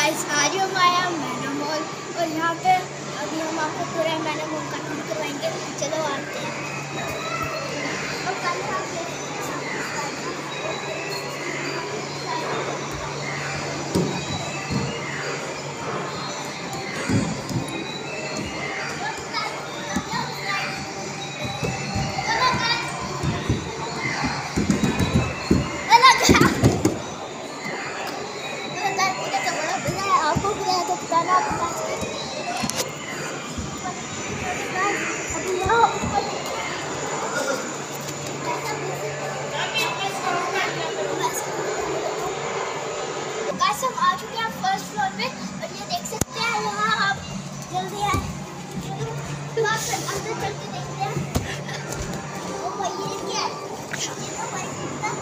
Guys आज हम आया मैना मॉल और यहाँ पे अभी हम आपको पूरा मैना मॉल का टूर करवाएंगे। चलो आते हैं। और हम आ चुके हैं फर्स्ट फ्लोर पे और ये देख सकते हैं यहाँ आप जल्दी आए अंदर चल के देखते हैं। ओ भाई ये क्या है? ये तो भाई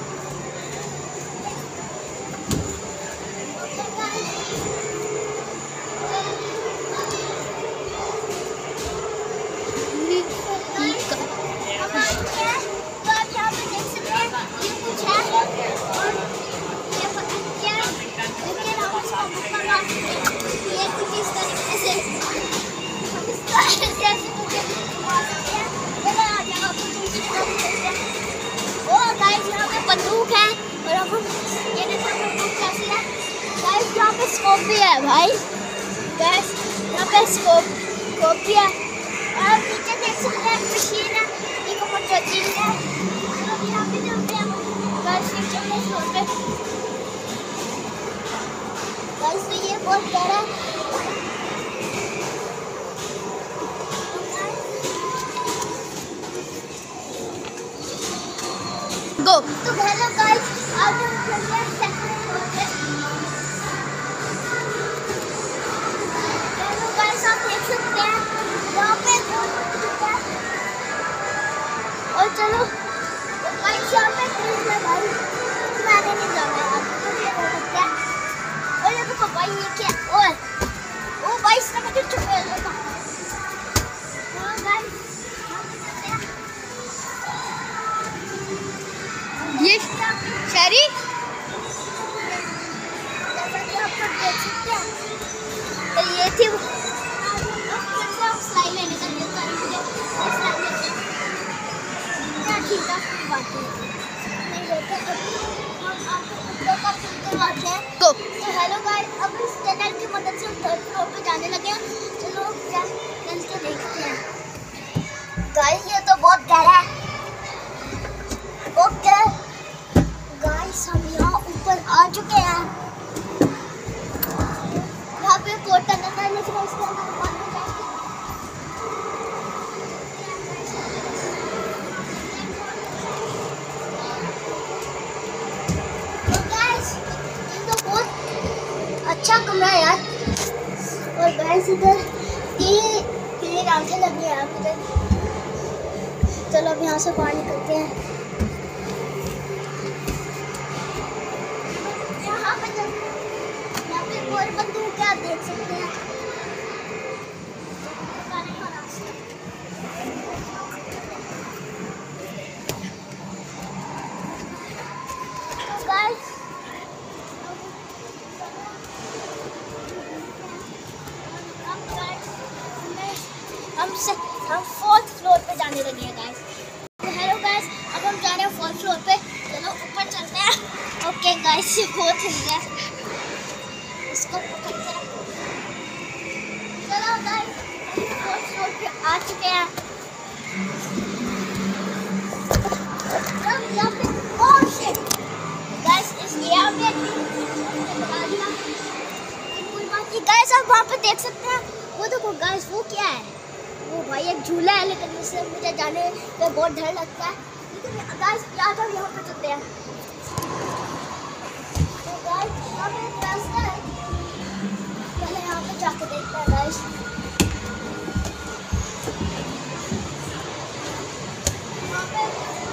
बंदूक है और अब ये देखो बंदूक कैसी है गाइस। यहाँ पे स्कोप भी है भाई गाइस, यहाँ पे स्कोप भी है और आप नीचे देख सकते हैं मशीन है, ये ऊपर चलती है। अब यहाँ पे चलते हैं गाइस नीचे के फ्लोर पे गाइस। तो ये बहुत प्यारा है। गो तो हेलो गाइस, आज हम चलते हैं सेकंड फ्लोर पे। हेलो गाइस, आप देख सकते हैं यहाँ पे और चलो गाइस यहाँ पे फ्रिज है भाई, मैंने नहीं जाना यार तो ये हो सकता है। और ये देखो भाई ये क्या और ओ भाई इसने मुझे छुपा लिया। हाँ गाइस ये शहरी जैसा कि आप देख सकते हैं तो ये थी स्लाइड लेने का क्या ठीक है बात नहीं होता। हम आपको का करवाते हैं। तो हेलो गाइस, अब इस चैनल की मदद से हम थर्ड फ्लोर पे जाने लगे हैं। चलो चल के देखते हैं गाइस। ये तो बहुत गहरा है। ओके गाइस, हम यहाँ ऊपर आ चुके हैं। यहाँ पे कोटा नंबर लिख रहा है, इसके अंदर पानी जाएगी। तो गाइस ये तो बहुत अच्छा कमरा है यार। और गाइस इधर तीन आंखें लगी हैं मुझे। चलो अब यहाँ से बाहर निकलते हैं। और बंदूक क्या देख सकते हैं। तो गाइस हम फोर्थ फ्लोर पे जाने लगे हैं गाइस। तो हेलो गाइस, अब हम जा रहे हैं फोर्थ फ्लोर पे। चलो ऊपर चलते हैं। ओके गाइस, ये बहुत हिल गया, इसको पकड़ के रखो। चलो गाइस फोर्थ फ्लोर पे आ चुके हैं। अब यहाँ पे ओह शिट गाइस, इस यहाँ पे कोई बात नहीं गाइस। आप वहाँ पे देख सकते हैं, वो देखो गाइस वो क्या है। वो भाई एक झूला है, लेकिन इससे मुझे जाने में बहुत डर लगता है। लेकिन गाइस यहाँ पे चलते हैं। तो गाइस यहाँ पे एक रास्ता है, पहले यहाँ पे जाके देखते हैं गाइस। यहाँ पे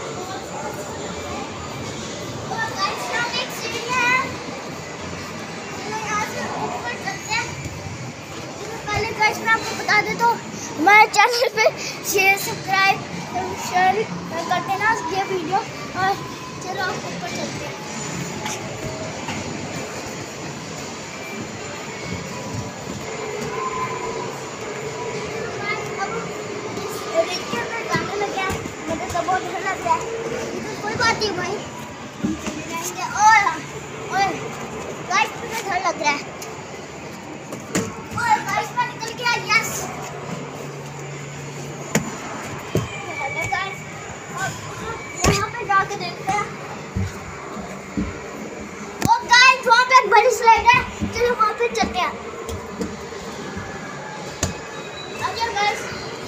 एक सीढ़ी है, यहाँ से ऊपर चलते हैं। पहले गाइस मैं आपको बता देता हूँ, हमारे चैनल पे शेयर सब्सक्राइब कर देना ये वीडियो। और चलो आप ऊपर चलते हैं। आती है भाई। और गाइस मुझे डर लग रहा है। और गाइस मैं निकल गया। यस गाइस यहाँ पे जाके देखते हैं। और गाइस वहाँ पे एक बड़ी स्लाइड है, चलो वहाँ पे चलते हैं। आइए गाइस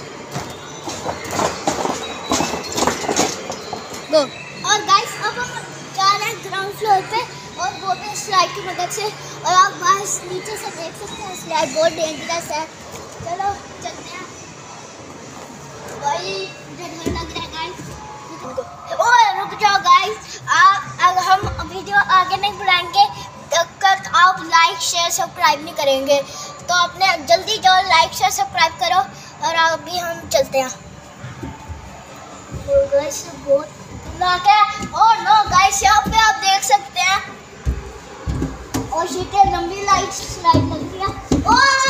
गो। और गाइस अब हम जा रहे हैं ग्राउंड फ्लोर पे और वो भी स्लाइड की मदद से। और आप गाइस नीचे से देख सकते हैं स्लाइड बहुत डेंजरस है। चलो चलते हैं भाई, मुझे डर लग रहा है गाइस। ओए रुक जाओ गाइस, अगर हम वीडियो आगे नहीं बढ़ाएंगे तब आप लाइक शेयर सब्सक्राइब नहीं करेंगे, तो आपने जल्दी जाओ लाइक शेयर सब्सक्राइब करो। और अभी हम चलते हैं। गाइस बहुत खतरनाक है। और नो गाइस यहाँ पे आप देख सकते हैं और ये लंबी लाइट स्लाइड लग रही है।